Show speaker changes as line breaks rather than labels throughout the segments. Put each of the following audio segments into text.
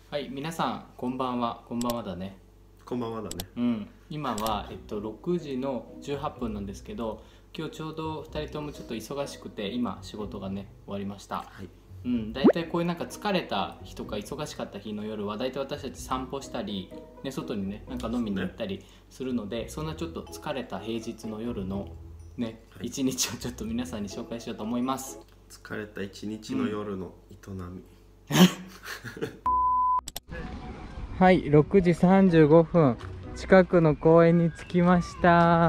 はい、皆さんこんばんは。こんばんはだね。
こんばんはだね。
今は6時の18分なんですけど、今日ちょうど2人ともちょっと忙しくて今仕事がね終わりました。
はい。
だいたいこういうなんか疲れた日とか忙しかった日の夜はだいたい私たち散歩したり、ね、外にねなんか飲みに行ったりするので、そんなちょっと疲れた平日の夜のね、一日をちょっと皆さんに紹介しようと思います。
疲れた一日の夜の営み。
はい、6時35分、近くの公園に着きました。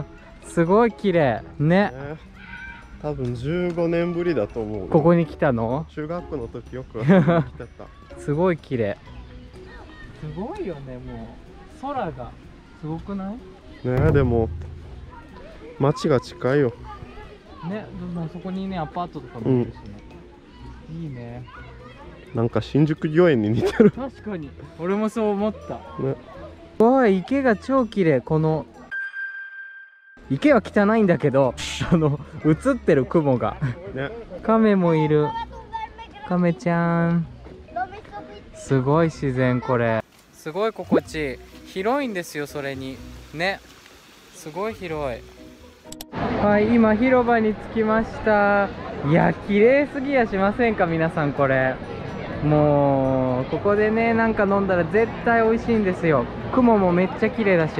すごい綺麗ね。
多分15年ぶりだと思う。
ここに来たの？
中学の時よく来てた。
すごい綺麗。すごいよね、もう空がすごくない？
ね、でも街が近いよ
ね。でもそこにねアパートとかもあるしね、いいね。
なんか新宿御苑に似てる。
確かに俺もそう思った、
ね。
すごい池が超綺麗。この池は汚いんだけど映ってる雲が
ね。
カメもいる。カメちゃん、すごい自然。これすごい心地いい。広いんですよ、それにね、すごい広い。はい、今広場に着きました。いや綺麗すぎやしませんか皆さん。これもうここでねなんか飲んだら絶対美味しいんですよ。雲もめっちゃ綺麗だし、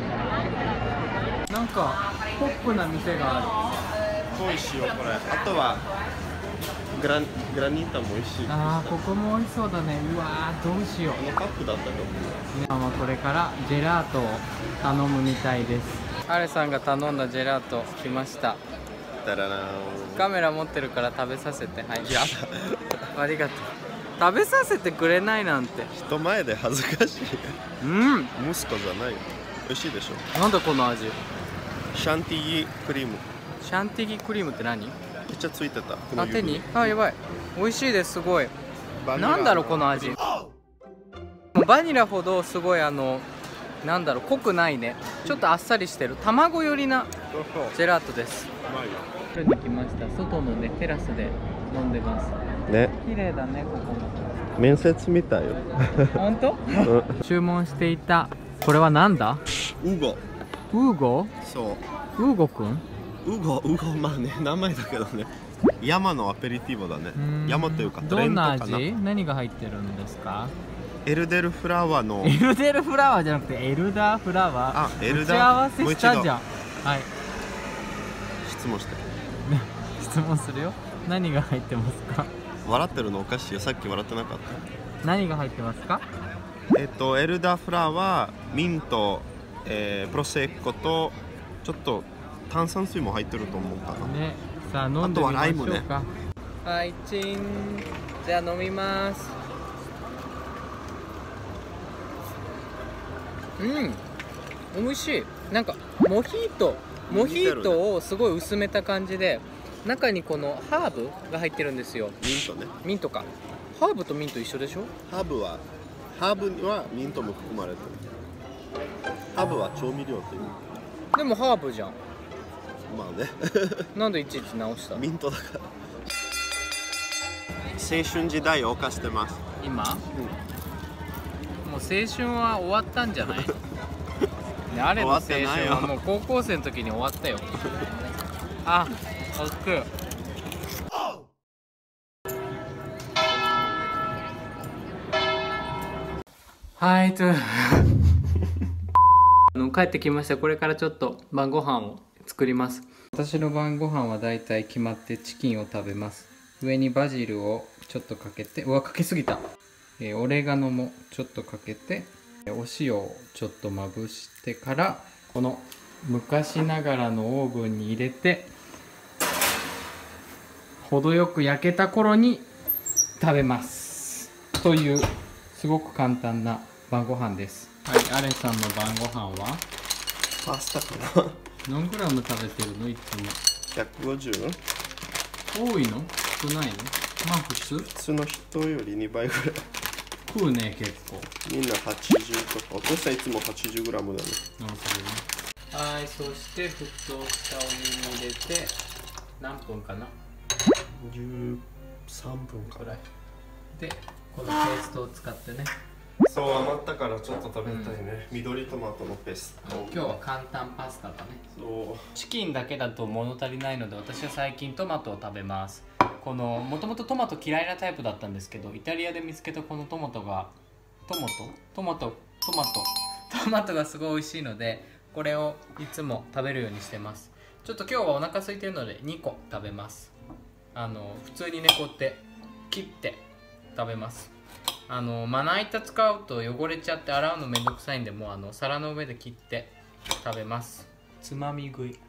なんかポップな店があ
美味しいよこれ。あとはグラニータも美味しい。
る。あー、ここも美味しそうだね。うわー、どうしよう。
このカップだったと思う。
皆さんはこれからジェラートを頼むみたいです。アレさんが頼んだジェラート来ました。
だらな
カメラ持ってるから食べさせて。はい、
やだ。
ありがとう。食べさせてくれないなんて。
人前で恥ずかしい。息子じゃないよ。美味しいでしょ。
なんだこの味。
シャンティギクリーム。
シャンティギクリームって何？
めっちゃついてた。
あ、手に？あ、やばい。美味しいです。すごい。なんだろうこの味。バニラほどすごいなんだろう、濃くないね。ちょっとあっさりしてる卵寄りなジェラートです。
うまいよ。
取りに来ました。外のねテラスで飲んでます。
ね。
綺麗だね、ここも。
面接みたいよ。
本当？注文していたこれはなんだ？
ウゴ。
ウーゴ？
そう。
ウーゴくん？
ウゴ、まあね、名前だけどね。山のアペリティボだね。山というかトレンドかな。
どんな味？何が入ってるんですか？
エルデルフラワーの。
エルデルフラワーじゃなくてエルダーフラワー。
あ、エルダー。
打ち合わせしたじゃん。はい。
質問して。
質問するよ。何が入ってますか？
笑ってるのおかしいよ。さっき笑ってなかった。
何が入ってますか？
エルダーフラワー、ミント、プロセッコとちょっと炭酸水も入ってると思うかな。
ね。さあ飲んでみましょうか。
あとはライムね。
はい、チン。じゃあ飲みます。美味しい。なんかモヒートをすごい薄めた感じで、中にこのハーブが入ってるんですよ。
ミントね。
ミントか。ハーブとミント一緒でしょ？
ハーブにはミントも含まれてる。ハーブは調味料っていう。
でもハーブじゃん。
まあね。
なんでいちいち直した？
ミントだから。青春時代を謳歌してます。
今？もう青春は終わったんじゃない？ね、あれの青春はもう高校生の時に終わったよ。あ、おっく。はい、帰ってきました。これからちょっと晩ご飯を作ります。私の晩ご飯はだいたい決まってチキンを食べます。上にバジルをちょっとかけて、うわ、かけすぎた。オレガノもちょっとかけて、お塩をちょっとまぶしてから、この昔ながらのオーブンに入れて、程よく焼けた頃に食べますというすごく簡単な晩ご飯です。はい、アレさんの晩ご飯は
パスタかな。
何グラム食べてるの？いつも。
150？
多いの？少ないの？まあ普通。
普通の人より2倍ぐらい。
食うね、結構。
みんな80とか。お父さんいつも 80g だね。
なるほどね。はい、そして沸騰したお湯に入れて何分かな
13分か
ぐらいで、このペーストを使ってね
そう余ったからちょっと食べたいね、緑トマトのペースト。
今日は簡単パスタだね。
そう
チキンだけだと物足りないので、私は最近トマトを食べます。このもともとトマト嫌いなタイプだったんですけど、イタリアで見つけたこのトマトがトマトがすごい美味しいので、これをいつも食べるようにしてます。ちょっと今日はお腹空いてるので2個食べます。普通にねこうやって切って食べます。まな板使うと汚れちゃって洗うのめんどくさいんで、もう皿の上で切って食べます。つまみ食い。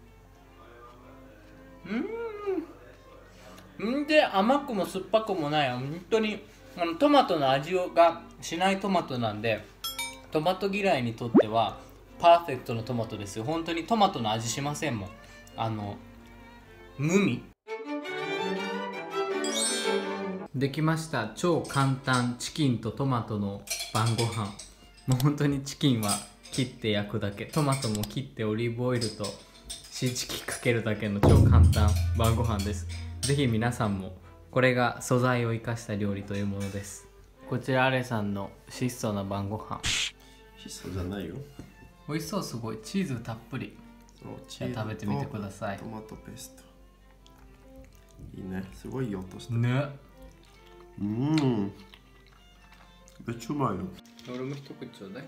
で甘くも酸っぱくもない、本当にトマトの味がしないトマトなんで、トマト嫌いにとってはパーフェクトのトマトですよ。本当にトマトの味しませんもん。無味。できました。超簡単チキンとトマトの晩ご飯。もう本当にチキンは切って焼くだけ、トマトも切ってオリーブオイルとシーチキンかけるだけの超簡単晩ご飯です。ぜひ皆さんも、これが素材を生かした料理というものです。こちらアレさんの質素な晩ご飯。
質素じゃないよ。
美味しそう。すごいチーズたっぷり。じゃあ食べてみてください。
トマトペーストいいね。すごいいい音してる
ね。
めっちゃうまいよ。
俺も一口ちょうだい。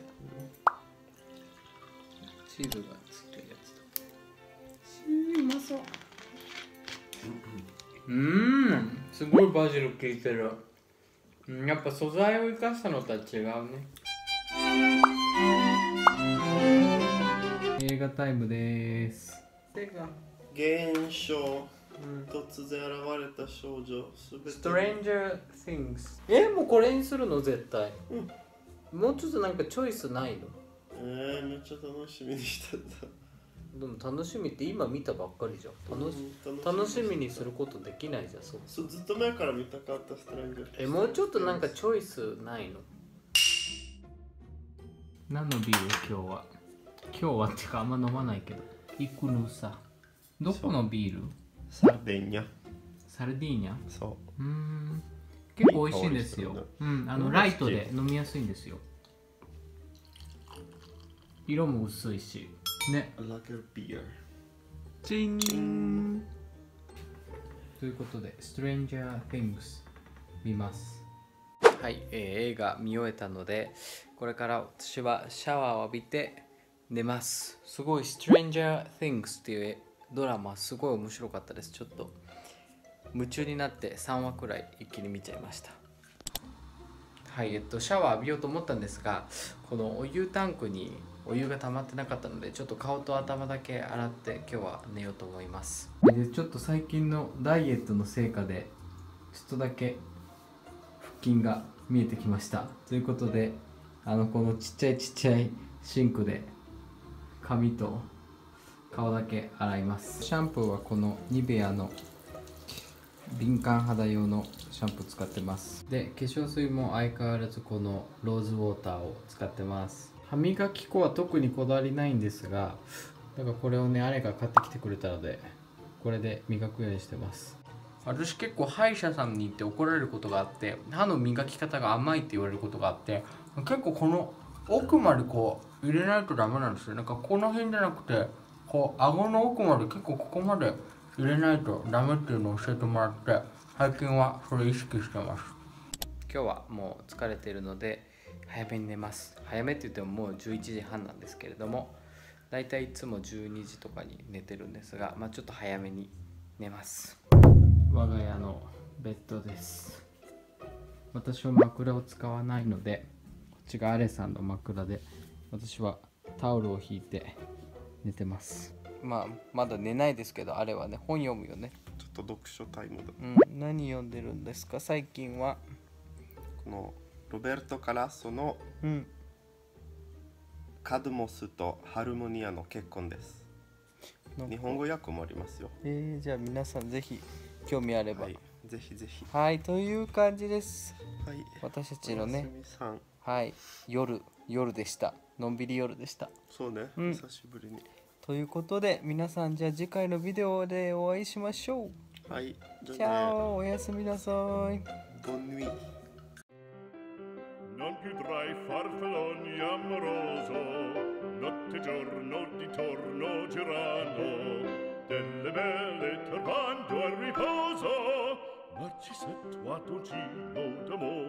チーズがついてるやつだ。うまそう。すごいバジル効いてる。やっぱ素材を生かしたのとは違うね。映画タイムです。
現象、突然現れた少女、すべて
Stranger Things。もうこれにするの絶対。もうちょっとなんかチョイスないの？
めっちゃ楽しみにしてた。
でも楽しみって今見たばっかりじゃん。楽しみにすることできないじゃん。
そうずっと前から見たかったストレンジャー。
もうちょっとなんかチョイスないの？何のビール今日はってかあんま飲まないけど。イクヌさ。どこのビール？
サルデーニャ。
サルディーニャ？
そう。
結構美味しいんですよ。ライトで飲みやすいんですよ。色も薄いし。ね。チン。ということで、Stranger Things 見ます。はい、映画見終えたので、これから私はシャワーを浴びて寝ます。すごい Stranger Things っていうドラマすごい面白かったです。ちょっと夢中になって3話くらい一気に見ちゃいました。はい、シャワー浴びようと思ったんですが、このお湯タンクにお湯が溜まってなかったので、ちょっと顔と頭だけ洗って今日は寝ようと思います。でちょっと最近のダイエットの成果でちょっとだけ腹筋が見えてきました。ということで、このちっちゃいシンクで髪と顔だけ洗います。シャンプーはこのニベアの敏感肌用のシャンプー使ってます。で化粧水も相変わらずこのローズウォーターを使ってます。歯磨き粉は特にこだわりないんですが、だからこれをね、あれが買ってきてくれたのでこれで磨くようにしてます。私結構歯医者さんに行って怒られることがあって、歯の磨き方が甘いって言われることがあって、結構この奥までこう入れないとダメなんですよ。なんかこの辺じゃなくて、こう顎の奥まで結構ここまで入れないとダメっていうのを教えてもらって、最近はそれ意識してます。今日はもう疲れているので早めに寝ます。早めって言ってももう11時半なんですけれども、だいたいいつも12時とかに寝てるんですが、ちょっと早めに寝ます。我が家のベッドです。私は枕を使わないので、こっちがアレさんの枕で、私はタオルを引いて寝てます。まだ寝ないですけど、あれはね、本読むよね。
ちょっと読書タイムだ。
何読んでるんですか最近は？
このロベルト・カラッソのカドモスとハルモニアの結婚です。日本語訳もありますよ。
じゃあ皆さんぜひ興味あれば、
はい、ぜひぜひ。
はい、という感じです。
はい、
私たちのね、
はい、
夜でした。のんびり夜でした。
そうね、久しぶりに。
ということで皆さん、じゃあ次回のビデオでお会いしましょう。
はい、
チャオ、おやすみなさい。
ボンヌイ。
non più tra i farfalloni amoroso, notte e giorno di torno girando, delle belle turbando al riposo, Narcisetto a tuo giro d'amore.